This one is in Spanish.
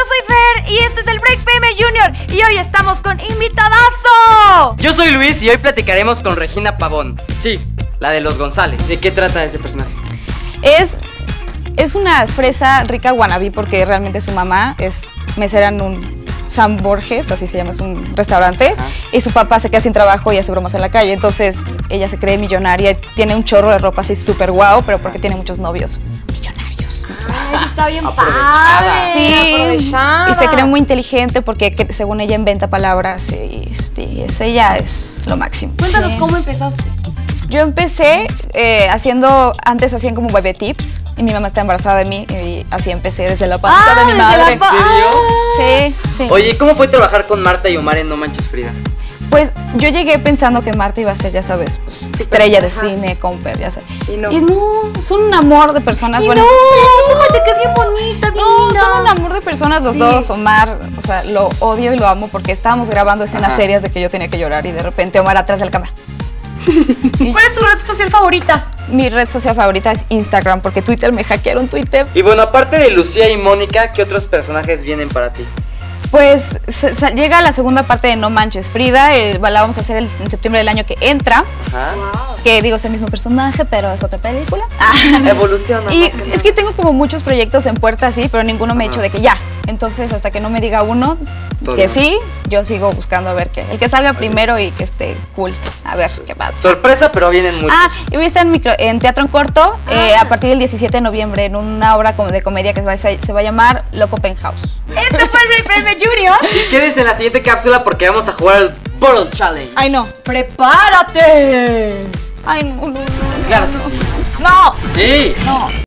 soy Fer y este es el Break PM Junior y hoy estamos con invitadazo. Yo soy Luis y hoy platicaremos con Regina Pavón. Sí, la de los González. ¿De qué trata ese personaje? Es una fresa rica wannabe porque realmente su mamá es mesera en un San Borges, así se llama, es un restaurante. Ajá. Y su papá se queda sin trabajo y hace bromas en la calle. Entonces ella se cree millonaria, tiene un chorro de ropa así súper guau, pero porque tiene muchos novios millonarios. Entonces, está bien padre. Sí, aprovechada. Y se cree muy inteligente porque según ella inventa palabras y ella es lo máximo. Cuéntanos sí. ¿Cómo empezaste? Yo empecé antes hacían como bebé tips y mi mamá está embarazada de mí y así empecé desde la panza de mi madre. ¿En serio? Sí. Oye, ¿cómo fue trabajar con Marta y Omar en No Manches Frida? Pues yo llegué pensando que Marta iba a ser, ya sabes, pues, estrella de cine, comper, ya sabes. Y no, son un amor de personas. Y bueno, fíjate qué bien bonita, bien linda. Son un amor de personas los dos. Omar, o sea, lo odio y lo amo porque estábamos grabando escenas serias de que yo tenía que llorar y de repente Omar atrás de la cámara. ¿Cuál es tu red social favorita? Mi red social favorita es Instagram porque Twitter me hackearon Twitter. Y bueno, aparte de Lucía y Mónica, ¿qué otros personajes vienen para ti? Pues llega la segunda parte de No Manches Frida, la vamos a hacer en septiembre del año que entra. Ajá. Wow. Que digo, es el mismo personaje, pero es otra película. Evoluciona. Y es que tengo como muchos proyectos en puerta así, pero ninguno me ha dicho de que ya. Entonces, hasta que no me diga uno que sí, yo sigo buscando a ver qué. El que salga primero y que esté cool. A ver qué pasa. Sorpresa, pero vienen muchos. Y voy a estar en teatro en corto a partir del 17 de noviembre en una obra de comedia que se va a llamar Loco Penthouse. Este fue el Break PM Junior. Y quédense en la siguiente cápsula porque vamos a jugar al Bottle Challenge. Ay, no. ¡Prepárate! Ay, no. Claro que sí. No. Sí. No.